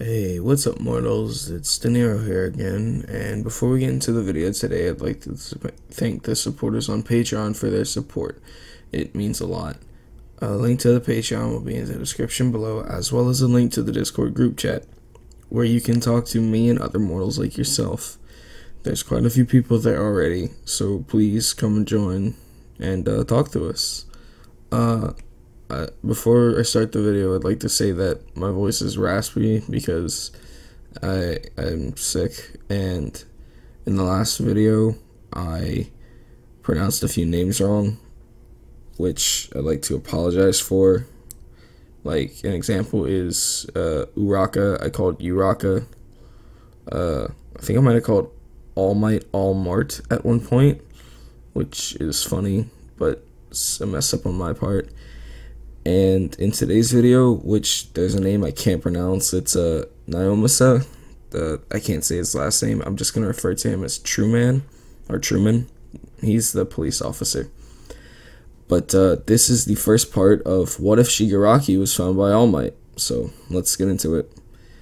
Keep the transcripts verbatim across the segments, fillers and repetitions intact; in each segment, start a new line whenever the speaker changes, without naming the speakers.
Hey, what's up, mortals? It's De Niro here again, and before we get into the video today, I'd like to thank the supporters on Patreon for their support. It means a lot. A link to the Patreon will be in the description below, as well as a link to the Discord group chat, where you can talk to me and other mortals like yourself. There's quite a few people there already, so please come and join and uh, talk to us. Uh... Uh, before I start the video, I'd like to say that my voice is raspy because I I'm sick, and in the last video I pronounced a few names wrong, which I'd like to apologize for. Like, an example is uh, Uraka. I called Uraka. Uh, I think I might have called All Might All Mart at one point, which is funny, but it's a mess up on my part. And in today's video, which there's a name I can't pronounce, it's uh, Naomasa. The I can't say his last name. I'm just going to refer to him as Truman, or Truman. He's the police officer. But uh, this is the first part of What If Shigaraki Was Found by All Might. So let's get into it.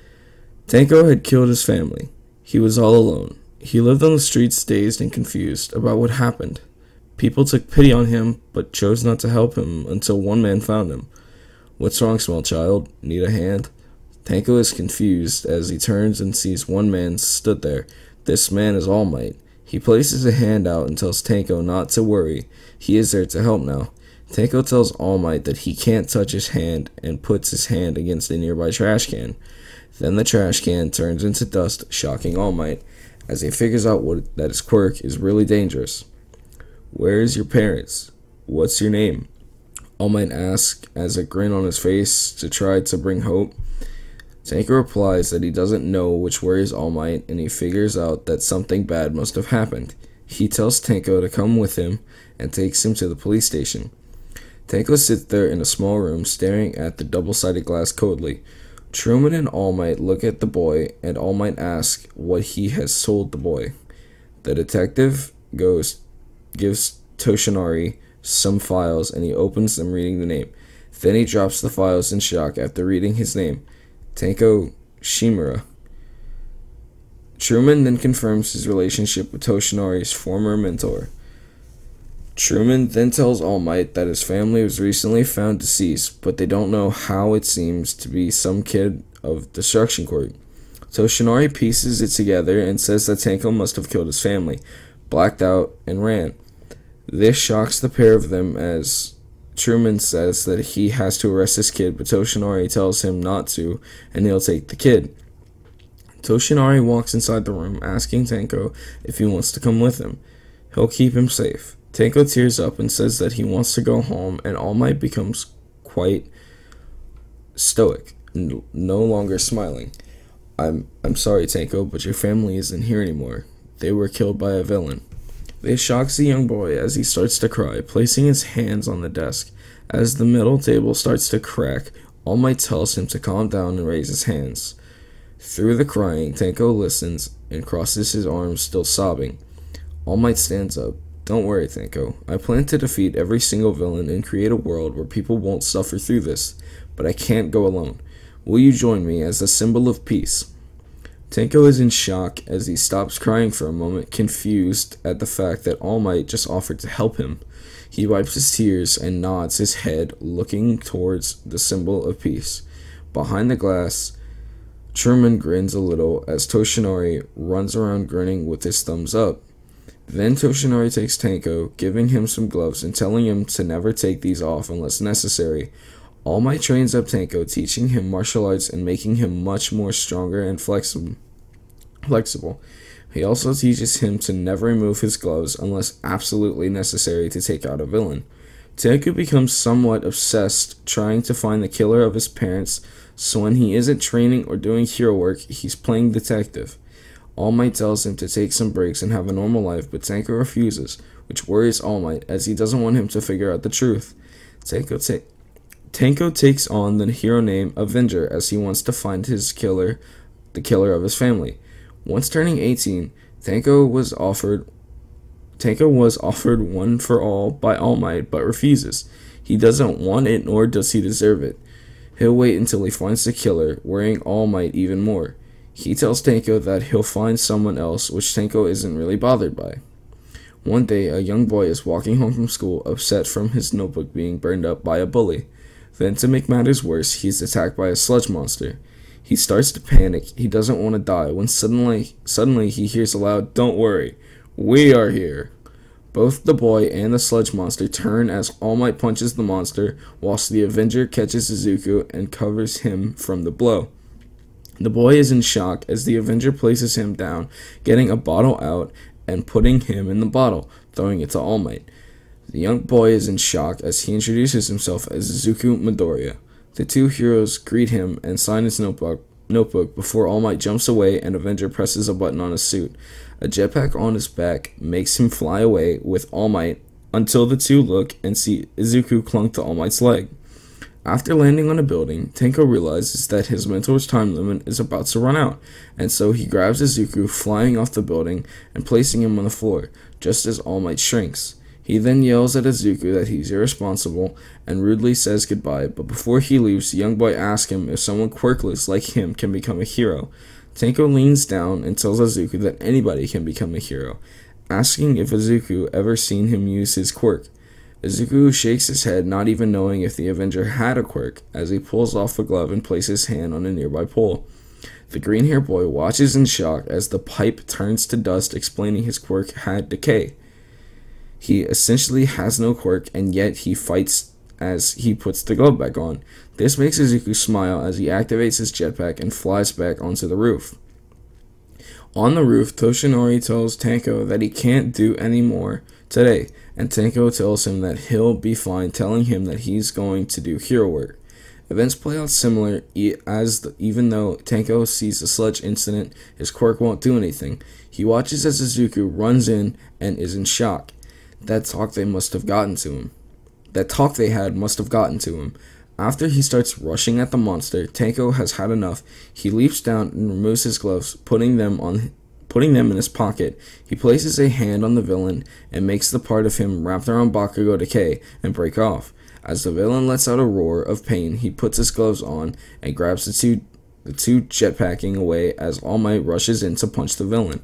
Tanko had killed his family. He was all alone. He lived on the streets dazed and confused about what happened. People took pity on him, but chose not to help him until one man found him. "What's wrong, small child? Need a hand?" Tanko is confused as he turns and sees one man stood there. This man is All Might. He places a hand out and tells Tanko not to worry. He is there to help now. Tanko tells All Might that he can't touch his hand and puts his hand against a nearby trash can. Then the trash can turns into dust, shocking All Might, as he figures out what, that his quirk is really dangerous. "Where's your parents? What's your name?" All Might asks, as a grin on his face to try to bring hope. Tanko replies that he doesn't know, which worries All Might, and he figures out that something bad must have happened. He tells Tanko to come with him and takes him to the police station. Tanko sits there in a small room staring at the double-sided glass coldly. Truman and All Might look at the boy, and All Might asks what he has told the boy. The detective goes gives Toshinari some files, and he opens them reading the name. Then he drops the files in shock after reading his name, Tanko Shimura. Truman then confirms his relationship with Toshinari's former mentor. Truman then tells All Might that his family was recently found deceased, but they don't know how. It seems to be some kid of Destruction Corp. Toshinari pieces it together and says that Tanko must have killed his family, blacked out, and ran. This shocks the pair of them, as Truman says that he has to arrest this kid, but Toshinari tells him not to, and he'll take the kid. Toshinari walks inside the room, asking Tanko if he wants to come with him. He'll keep him safe. Tanko tears up and says that he wants to go home, and All Might becomes quite stoic, no longer smiling. I'm I'm sorry, Tanko, but your family isn't here anymore. They were killed by a villain." This shocks the young boy as he starts to cry, placing his hands on the desk. As the middle table starts to crack, All Might tells him to calm down and raise his hands. Through the crying, Tanko listens and crosses his arms, still sobbing. All Might stands up. "Don't worry, Tanko. I plan to defeat every single villain and create a world where people won't suffer through this, but I can't go alone. Will you join me as a symbol of peace?" Tanko is in shock as he stops crying for a moment, confused at the fact that All Might just offered to help him. He wipes his tears and nods his head, looking towards the symbol of peace. Behind the glass, Truman grins a little as Toshinari runs around grinning with his thumbs up. Then Toshinari takes Tanko, giving him some gloves and telling him to never take these off unless necessary. All Might trains up Tanko, teaching him martial arts and making him much more stronger and flexible. Flexible. He also teaches him to never remove his gloves unless absolutely necessary to take out a villain. Tanko becomes somewhat obsessed, trying to find the killer of his parents, so when he isn't training or doing hero work, he's playing detective. All Might tells him to take some breaks and have a normal life, but Tanko refuses, which worries All Might as he doesn't want him to figure out the truth. Tanko ta Tanko takes on the hero name Avenger as he wants to find his killer, the killer of his family. Once turning eighteen, Tanko was offered Tanko was offered one for all by All Might, but refuses. He doesn't want it, nor does he deserve it. He'll wait until he finds the killer, worrying All Might even more. He tells Tenko that he'll find someone else, which Tenko isn't really bothered by. One day, a young boy is walking home from school, upset from his notebook being burned up by a bully. Then, to make matters worse, he's attacked by a sludge monster. He starts to panic. He doesn't want to die when suddenly, suddenly he hears a loud, "Don't worry, we are here." Both the boy and the sludge monster turn as All Might punches the monster, whilst the Avenger catches Izuku and covers him from the blow. The boy is in shock as the Avenger places him down, getting a bottle out and putting him in the bottle, throwing it to All Might. The young boy is in shock as he introduces himself as Izuku Midoriya. The two heroes greet him and sign his notebook, notebook before All Might jumps away and Avenger presses a button on his suit. A jetpack on his back makes him fly away with All Might until the two look and see Izuku clung to All Might's leg. After landing on a building, Tenko realizes that his mentor's time limit is about to run out, and so he grabs Izuku, flying off the building and placing him on the floor, just as All Might shrinks. He then yells at Izuku that he's irresponsible and rudely says goodbye, but before he leaves, the young boy asks him if someone quirkless like him can become a hero. Tenko leans down and tells Izuku that anybody can become a hero, asking if Izuku ever seen him use his quirk. Izuku shakes his head, not even knowing if the Avenger had a quirk, as he pulls off a glove and places his hand on a nearby pole. The green-haired boy watches in shock as the pipe turns to dust, explaining his quirk had decay. He essentially has no quirk, and yet he fights as he puts the glove back on. This makes Izuku smile as he activates his jetpack and flies back onto the roof. On the roof, Toshinori tells Tenko that he can't do any more today, and Tenko tells him that he'll be fine, telling him that he's going to do hero work. Events play out similar, as the, even though Tenko sees the sludge incident, his quirk won't do anything. He watches as Izuku runs in and is in shock. That talk they must have gotten to him. That talk they had must have gotten to him. After he starts rushing at the monster, Tenko has had enough. He leaps down and removes his gloves, putting them on Putting them in his pocket. He places a hand on the villain and makes the part of him wrapped around Bakugo decay and break off. As the villain lets out a roar of pain, he puts his gloves on and grabs the two, the two jetpacking away as All Might rushes in to punch the villain.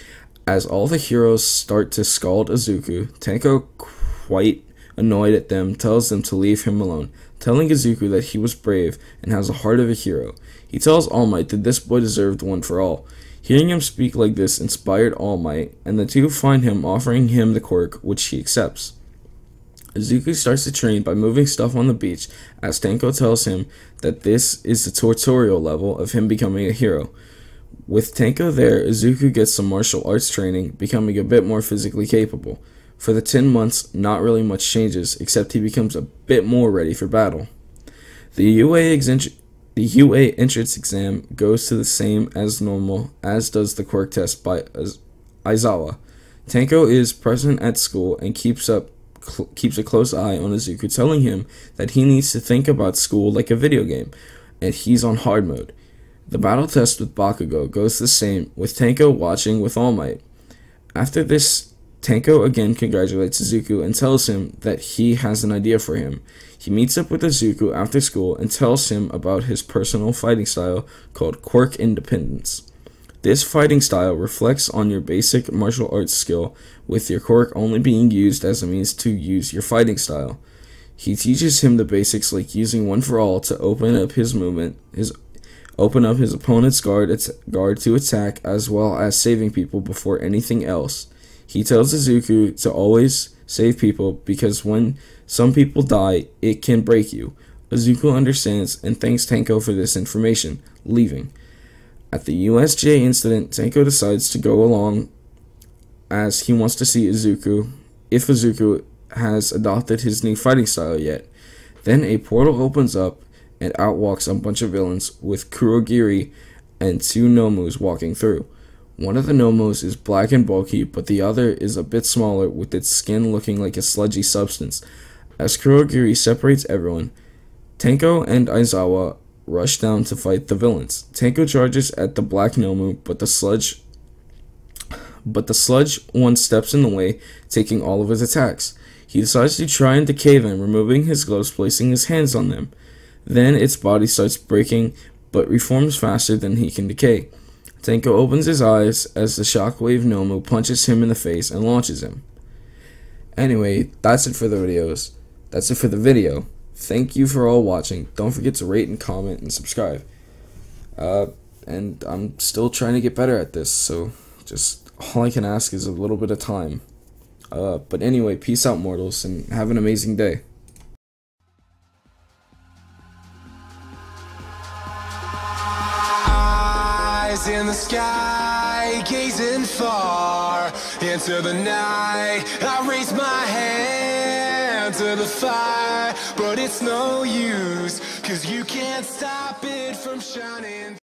As all the heroes start to scald Izuku, Tenko, quite annoyed at them, tells them to leave him alone, telling Izuku that he was brave and has the heart of a hero. He tells All Might that this boy deserved one for all. Hearing him speak like this inspired All Might, and the two find him, offering him the quirk, which he accepts. Izuku starts to train by moving stuff on the beach, as Tenko tells him that this is the tutorial level of him becoming a hero. With Tenko there, Izuku gets some martial arts training, becoming a bit more physically capable. For the ten months, not really much changes, except he becomes a bit more ready for battle. The U A exen- The U A entrance exam goes to the same as normal, as does the quirk test by Aizawa. Tenko is present at school and keeps up cl- keeps a close eye on Izuku, telling him that he needs to think about school like a video game, and he's on hard mode. The battle test with Bakugo goes the same, with Tenko watching with All Might. After this, Tenko again congratulates Izuku and tells him that he has an idea for him. He meets up with Izuku after school and tells him about his personal fighting style called Quirk Independence. This fighting style reflects on your basic martial arts skill, with your quirk only being used as a means to use your fighting style. He teaches him the basics like using one for all to open up his movement, his open up his opponent's guard, guard to attack, as well as saving people before anything else. He tells Izuku to always save people because when some people die, it can break you. Izuku understands and thanks Tenko for this information, leaving. At the U S J incident, Tenko decides to go along as he wants to see Izuku, if Izuku has adopted his new fighting style yet. Then a portal opens up and out walks a bunch of villains with Kurogiri and two Nomus walking through. One of the Nomos is black and bulky, but the other is a bit smaller with its skin looking like a sludgy substance. As Kurogiri separates everyone, Tenko and Aizawa rush down to fight the villains. Tenko charges at the black Nomu, but the sludge but the sludge one steps in the way, taking all of his attacks. He decides to try and decay them, removing his gloves, placing his hands on them. Then its body starts breaking, but reforms faster than he can decay. Tenko opens his eyes as the shockwave Nomu punches him in the face and launches him. Anyway, that's it for the videos. That's it for the video. Thank you for all watching. Don't forget to rate and comment and subscribe. Uh, and I'm still trying to get better at this, so just all I can ask is a little bit of time. Uh, but anyway, peace out, mortals, and have an amazing day.
Eyes in the sky, gazing far into the night. I raise my hand to the fire, but it's no use, 'cause you can't stop it from shining.